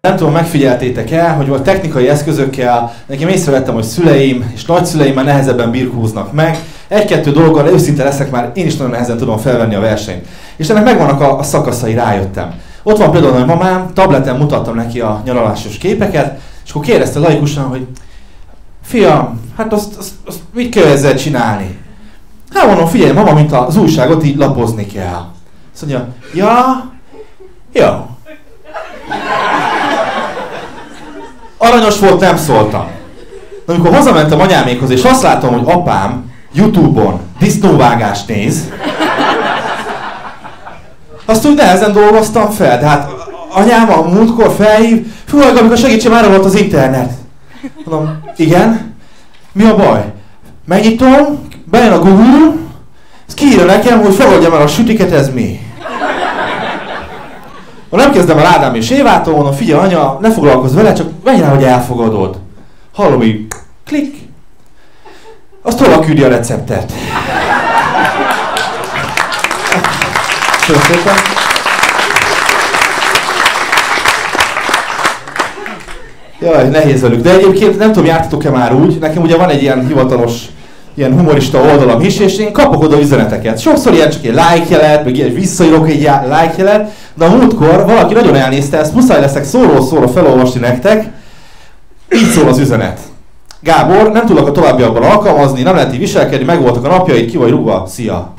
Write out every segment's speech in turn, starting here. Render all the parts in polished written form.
Nem tudom, megfigyeltétek el, hogy volt technikai eszközökkel, nekem észrevettem, hogy szüleim és nagyszüleim már nehezebben birkóznak meg. Egy-kettő dologgal őszinte leszek, már én is nagyon nehezen tudom felvenni a versenyt. És ennek megvannak a szakaszai, rájöttem. Ott van például a mamám, tableten mutattam neki a nyaralásos képeket, és akkor kérdezte laikusan, hogy fiam, hát azt mit kell ezzel csinálni? Hát mondom, figyelj, mama, mint az újságot így lapozni kell. Azt mondja, ja, jó. Aranyos volt, nem szóltam. De amikor hazamentem anyámékhoz, és azt látom, hogy apám YouTube-on disznóvágást néz, azt úgy nehezen dolgoztam fel, de hát anyám a múltkor felhív, fú, amikor segítsen, már volt az internet. Mondom, igen? Mi a baj? Megnyitom, bejön a Google, ez kiírja nekem, hogy fogadjam el a sütiket, ez mi? Ha nem kezdem el Ádám és Évától, mondom, figyelj anya, ne foglalkozz vele, csak menj rá, hogy elfogadod. Hallom így, klik. Azt hol küldi a receptet? Köszönöm. Jaj, nehéz velük. De egyébként nem tudom, jártatok-e már úgy, nekem ugye van egy ilyen hivatalos, ilyen humorista oldalam is, és én kapok oda üzeneteket. Sokszor ilyen csak egy like jelet, meg ilyen visszaírok egy like jelet, de a múltkor valaki nagyon elnézte, ezt muszáj leszek szóról-szóra felolvasni nektek. Így szól az üzenet. Gábor, nem tudok a továbbiakban alkalmazni, nem lehet így viselkedni, megvoltak a napjaid, ki vagy rúgva, szia.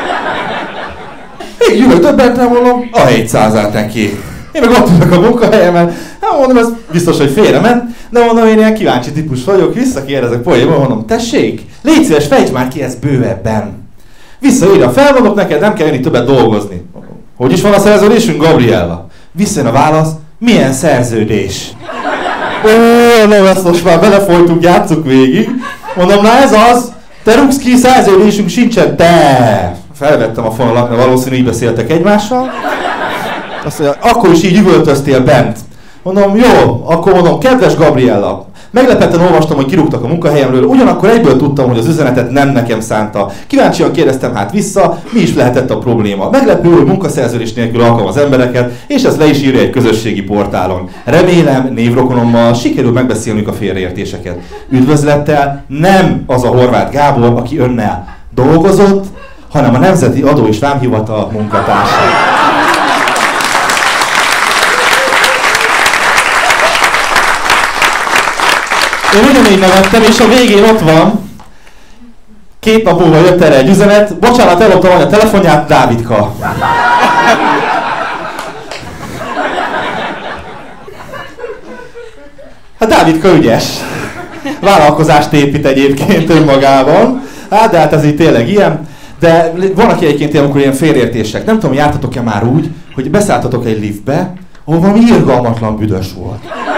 Én jövök döbbentem, mondom, a 700-át neki. Én meg ott ülök a munkahelyemen, hát mondom, ez biztos, hogy félrement, de mondom, én ilyen kíváncsi típus vagyok, visszakérdezek poénból, mondom, tessék, légy szíves, fejtsd már ki ezt bővebben. Visszaírja, felmondok neked, nem kell jönni többet dolgozni. Hogy is van a szerződésünk, Gabriella? Visszajön a válasz, milyen szerződés? No, ezt most már belefolytunk, játsszuk végig. Mondom, na ez az, te rúgsz ki, szerződésünk sincsen, de felvettem a fonalat, mert valószínű így beszéltek egymással. Azt mondja, akkor is így üvöltöztél bent. Mondom, jó, akkor mondom, kedves Gabriella, meglepetten olvastam, hogy kirúgtak a munkahelyemről, ugyanakkor egyből tudtam, hogy az üzenetet nem nekem szánta. Kíváncsian kérdeztem hát vissza, mi is lehetett a probléma. Meglepő, hogy munkaszerződés nélkül alkalmaz embereket, és ezt le is írja egy közösségi portálon. Remélem, névrokonommal sikerül megbeszélnünk a félreértéseket. Üdvözlettel nem az a Horváth Gábor, aki önnel dolgozott, hanem a Nemzeti Adó és Vámhivatal munkatársa. Én ugyanígy nevettem, és a végén ott van, 2 nap múlva jött erre egy üzenet, bocsánat, elloptam anya telefonját, Dávidka. Hát Dávidka ügyes. Vállalkozást épít egyébként önmagában. Hát de hát ez így tényleg ilyen. De van, aki egyébként ilyen, amikor ilyen félreértések. Nem tudom, jártatok-e már úgy, hogy beszálltatok egy liftbe, ahol valami irgalmatlan büdös volt.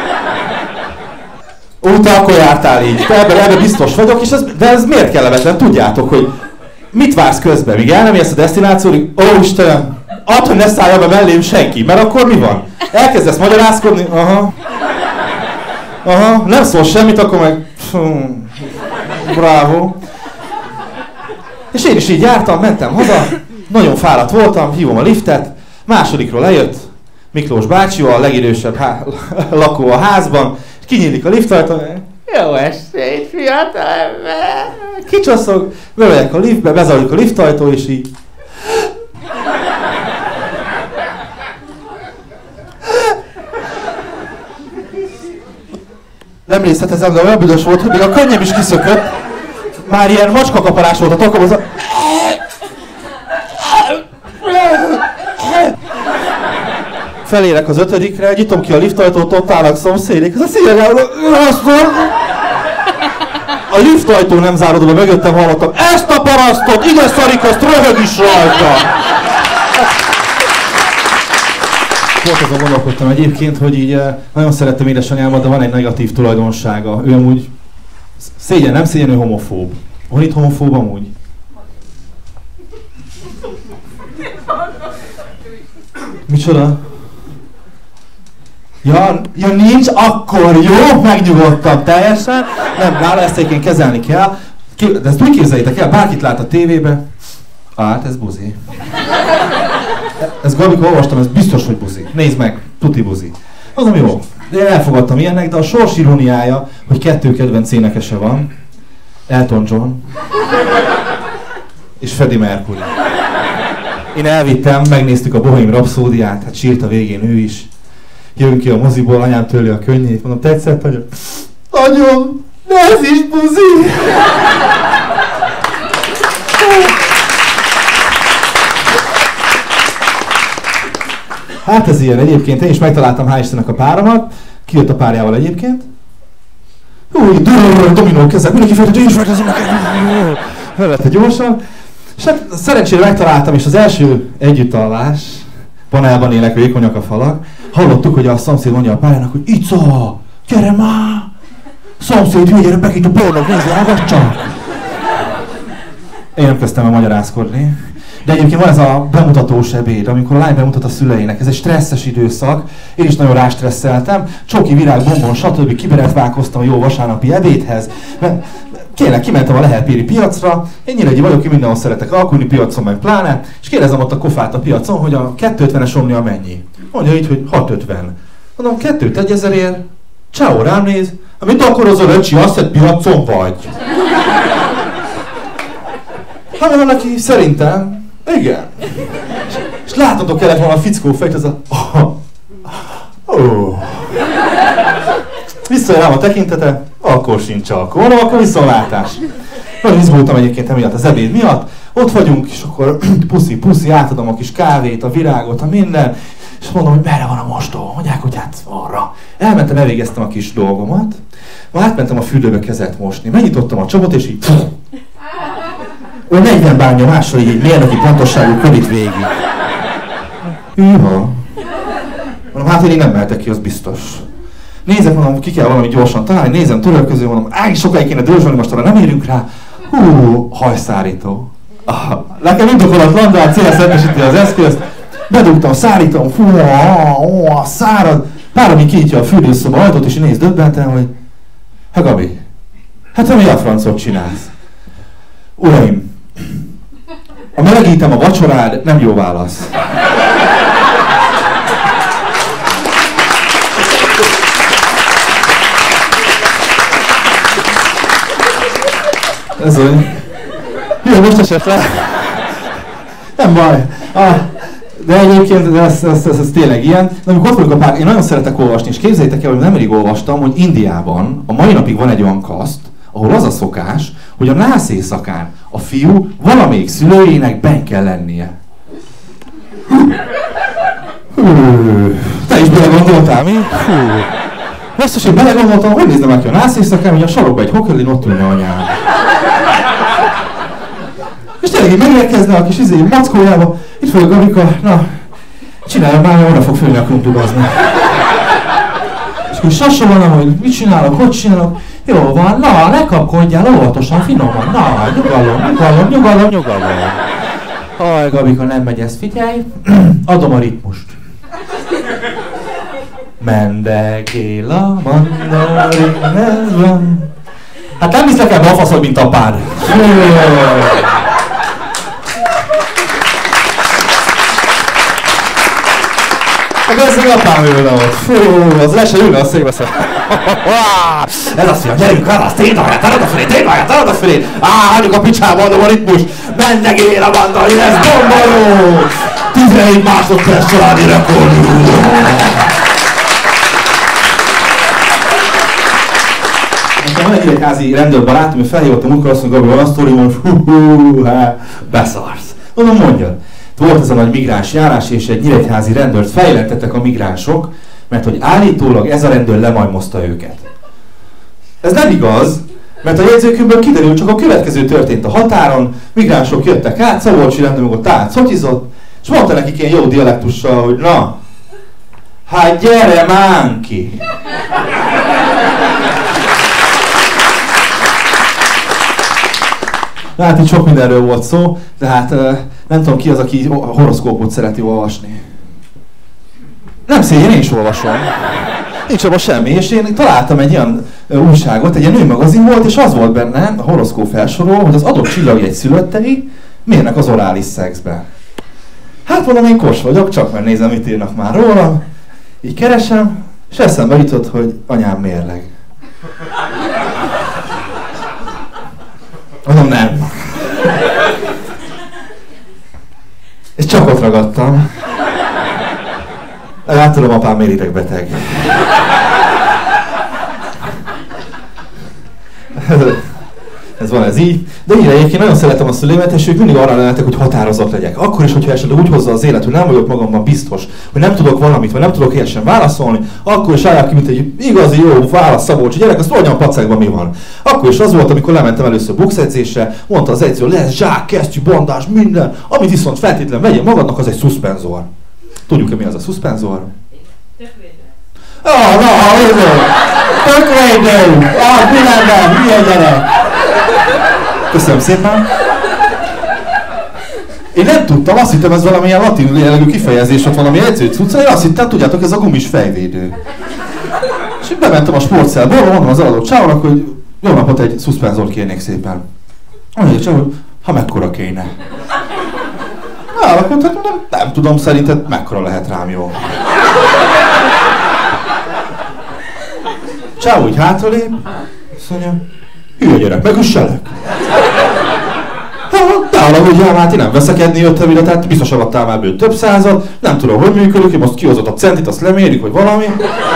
Te akkor jártál így. Ebben biztos vagyok, és de ez miért kellemetlen? Tudjátok, hogy mit vársz közben, míg el nem érsz a desztinációig? Ó, Istenem, add, hogy ne szállja be mellém senki, mert akkor mi van? Elkezdesz magyarázkodni? Aha, nem szól semmit, akkor meg... Bravo. És én is így jártam, mentem haza, nagyon fáradt voltam, hívom a liftet, másodikról lejött Miklós bácsi, a legidősebb lakó a házban, és kinyílik a liftajtó, jó estét, fiatalember! Kicsaszog, bemegyek a liftbe, bezajlik a liftajtó, és így... Nem részletezem, de olyan büdös volt, hogy még a könnyem is kiszökött. Már ilyen macskakaparás volt a tokom, felérek az 5-re, nyitom ki a liftajtót, ott állnak szomszédék, ez a szívegáló, a liftajtó nem záródva, mögöttem hallottam, ezt a parasztot, ide szarik, azt röhög is rajta! Volt azon gondolkodtam egyébként, hogy így nagyon szerettem édesanyámat, de van egy negatív tulajdonsága. Ő amúgy szégyen, nem szégyen, ő homofób. Van itt homofób amúgy? Micsoda? Ja nincs, akkor jó, megnyugodtam teljesen. Nem, nála ezt egyébként kezelni kell. De ezt úgy képzeljétek el, bárkit lát a tévébe. Hát ez buzi. Ez Gabika, olvastam, ez biztos, hogy buzi. Nézd meg, tuti buzi. Mondom, jó. De én elfogadtam ilyennek, de a sors iróniája, hogy 2 kedvenc énekese van. Elton John és Freddie Mercury. Én elvittem, megnéztük a Bohém Rhapsódiát, hát sírt a végén ő is. Jövünk ki a moziból, anyám tőle a könnyét, mondom, tetszett, anya? Anyom, de ez is buzi! Hát ez ilyen egyébként, én is megtaláltam, hál' Istennek a páromat, kijött a párjával egyébként. Új, dominó kezek, mindenki fejtett, én is megkezdem neked! Felvette gyorsan. És hát szerencsére megtaláltam, és az első együttalvás, panelban élek, vékonyak a falak, hallottuk, hogy a szomszéd mondja a pályának, hogy Ica, gyere már! Szomszéd, hülye, gyere, bekít a pornót, nézd, hallgass csak! Én nem kezdtem el magyarázkodni. De egyébként van ez a bemutatós ebéd, amikor a lány bemutat a szüleinek. Ez egy stresszes időszak. Én is nagyon rástresszeltem. Csóki, virág, bombon, stb. Kiberetválkoztam a jó vasárnapi ebédhez. Kérlek, kimentem a Lehel-Péri piacra. Én Nyíregyi vagyok, én mindenhol szeretek alkudni, piacon meg pláne. És kérdezem ott a kofát a piacon, hogy a 250-es omnia mennyi. Mondja így, hogy 650. Mondom, 2 1000-ért. Ciao, rám néz. Amit akarozol, öcsi, azt, hogy piacon vagy. Hát mondom neki, szerintem. Igen. És láthatok kellett volna a fickó fejt, az a... Visszajön rám a tekintete, akkor sincs alkohol, mondom, akkor viszontlátás. Nagyon izgultam egyébként emiatt az ebéd miatt. Ott vagyunk, és akkor puszi, átadom a kis kávét, a virágot, a minden. És mondom, hogy merre van a mostó? Mondják, hogy hát arra. Elmentem, elvégeztem a kis dolgomat. Majd átmentem a fürdőbe kezet mosni. Megnyitottam a csapot, és így... Olyan 40 bánja másról így mérnöki pontosságú körít végig. Hűha. Mondom, hát én nem mehetek ki, az biztos. Nézek, mondom, ki kell valami gyorsan találni, nézem törölköző, mondom, sokáig kéne dörzsölni, most arra nem érünk rá. Hajszárító. Nekem indokolatlan, de a cél szentesíti az eszközt. Bedugtam, szárítom, szárad. Párom kinyitja a fürdőszoba ajtót, és néz döbbenten, hogy hát Gabi, hát te mi a francot csinálsz? Uraim, a melegítem a vacsorád nem jó válasz. Ez olyan. Jó, most esett le. Nem baj. De egyébként ez tényleg ilyen. De amikor ott vagyok a pár, én nagyon szeretek olvasni, és képzeljétek el, hogy nemrég olvastam, hogy Indiában a mai napig van egy olyan kaszt, ahol az a szokás, hogy a nász éjszakán a fiú valamelyik szülőjének benn kell lennie. Te is belegondoltál, mi? Biztos, én belegondoltam, hogy néznem neki a nász éjszakán, hogy a sarokba egy hokerlin ott ülne anyám. És tényleg így megérkezne a kis mackójába, itt vagyok Gabika, na, csinálja már, oda fog fölni a krumplibazni. És akkor sassolom, hogy mit csinálok, hogy csinálok. Jó van, na, ne kapkodjál, óvatosan, finoman, na, nyugalom. Haj, Gabika, nem megy ez, figyelj, adom a ritmust. Mendegél a mandarinezben. Hát nem hiszlek ebbe a faszod, mint apád. Meg ez még apám ülne ott. Fú, az le se ülne a székbe szem. Ez azt mondja, gyerünk, Kálasz, téd haját, talad a fölét. Hagyjuk a picsába, adom a ritmus. Mendegél a mandarinez, bomboló. 17 másodperc családi rekord. Nekem van egy idegházi rendőrbarátom, hogy felhívott a munkahol, azt mondja, Gabi, van a sztori, mondja, beszarsz. Mondom, mondjad. Volt ez a nagy migráns járás, és egy nyíregyházi rendőrt fejlentettek a migránsok, mert hogy állítólag ez a rendőr lemajmozta őket. Ez nem igaz, mert a jegyzőkönyvből kiderül, csak a következő történt a határon, migránsok jöttek át, Szabolcsi rendőr meg ott átszotyizott, és mondta nekik ilyen jó dialektussal, hogy na, hát gyere már ki! Hát itt sok mindenről volt szó, de hát nem tudom ki az, aki horoszkópot szereti olvasni. Nem szégyen, én is olvasom. Nincs abban semmi, és én találtam egy ilyen újságot, egy ilyen nőmagazin volt, és az volt benne, a horoszkóp felsorol, hogy az adott csillagjegy szülöttei mérnek az orális szexben. Hát mondom, én kos vagyok, csak mert nézem, mit írnak már róla. Így keresem, És eszembe jutott, hogy anyám mérleg. Mondom, nem. És csak ott ragadtam. Tudom, apám miért idegbeteg. Ez van, ez így. De így egyébként nagyon szeretem a szüleimet, és ők mindig arra lennetek, hogy határozott legyek. Akkor is, hogyha esetleg úgy hozza az élet, hogy nem vagyok magamban biztos, hogy nem tudok valamit, vagy nem tudok helyesen válaszolni, akkor is állják ki, mint egy igazi jó válasz Szabolcsi gyerek, azt mondjam a pacekban mi van. Akkor is az volt, amikor lementem először boxedzésre, mondta az edző, lesz zsák, kesztyű, bandázs, minden, amit viszont feltétlenül vegyél magadnak, az egy szuszpenzor. Tudjuk-e mi az a szuszpenzor? Tökvédő! Pillanatban, milyen gyerek! Köszönöm szépen! Én nem tudtam, azt hittem ez valamilyen latin jellegű kifejezés, ott valami edzőcucca, én azt hittem, tudjátok, ez a gumis fejvédő. És így bementem a sportcelbe, mondom az eladó csávónak, hogy jó napot, egy szuszpenzort kérnék szépen. Mondja, csávó, ha mekkora kéne. Akkor nem tudom, szerinted mekkora lehet rám jó. Csávó így hátralép, azt mondja, hülye gyerek, megüsselek. De valahogy hát én nem veszekedni jöttem ide, tehát biztos alattál már bőle több százat, nem tudom, hogy működik, én most kihozott a centit, azt lemérjük, hogy valami.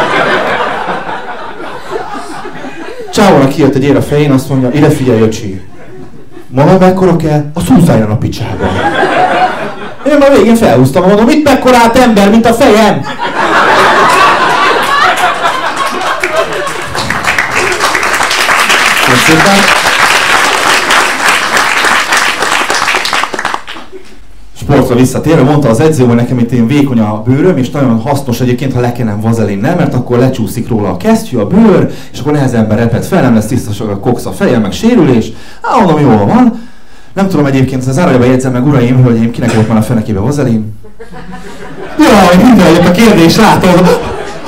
Csávónak kijött egy ér a fején, azt mondja, ide figyelj, öcsi. Mondom, mekkora kell? A szúzáljon a picsába. Én már végén felhúztam, mondom, mit mekkorát ember, mint a fejem? Sportra visszatérve, mondta az edző, hogy nekem itt én vékony a bőröm, és nagyon hasznos egyébként, ha lekenem vazelinnel, mert akkor lecsúszik róla a kesztyű, a bőr, és akkor nehezebben reped fel, nem lesz tisztaság a koksz a fejem, meg sérülés. Mondom, jól van. Nem tudom egyébként, az zárójelben jegyzem meg, uraim, hölgyeim, kinek volt már a fenekébe vazelin? Jaj, mindenjött a kérdés, látod!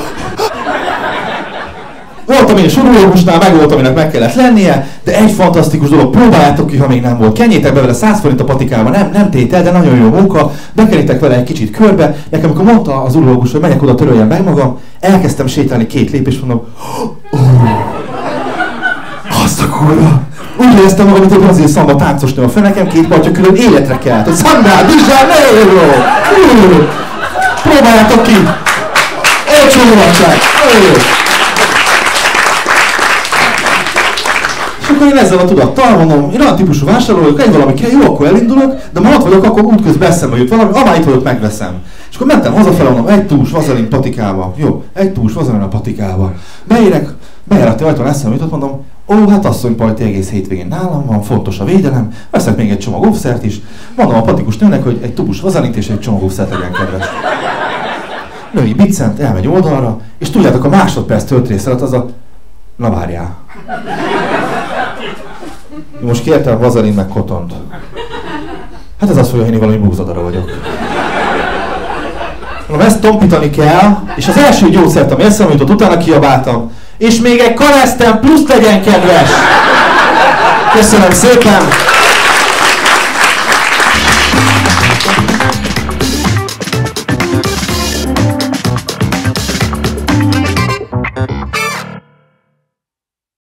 Voltam én is urológusnál, meg volt, aminek meg kellett lennie, de egy fantasztikus dolog, próbáljátok ki, ha még nem volt. Kenjétek be vele 100 forint a patikába, nem tétel, de nagyon jó munka, bekerítek vele egy kicsit körbe. Nekem amikor mondta az urológus, hogy megyek oda, töröljem meg magam, elkezdtem sétálni 2 lépést, mondom, azt a kurva! Úgy éreztem magam, mint egy brazil szamba táncosnő a fenekem, 2 partja külön életre kelt, hogy Sandra, Bizsár, ne próbáljátok ki! Olcsó mulatság! Akkor én ezzel a tudattal mondom, én olyan típusú vásároló vagyok, egy valami kell, jó, akkor elindulok, de ma ott vagyok, akkor útközben eszembe jut valami, amely itt vagyok, megveszem. És akkor mentem hazafele, mondom, egy túls vazelin patikába. Jó, egy túls vazelin a patikába. Bejárat ajtón eszembe jutott, mondom, hát asszony, pajti egész hétvégén nálam van, fontos a védelem, veszek még egy csomag óvszert is. Mondom a patikus nőnek, hogy egy tubus vazelint és egy csomag óvszert legyen kedves. Női biccent, elmegy oldalra, és tudjátok, a másodperc töltrész alatt az a... Na várjál. Most kértem vazelin meg kotont. Hát ez azt fogja hinni, valami búzadara vagyok. Mondom, ezt tompítani kell, és az első gyógyszert, ami eszembe jutott, utána kiabáltam. És még egy Kareszten plusz legyen kedves! Köszönöm szépen!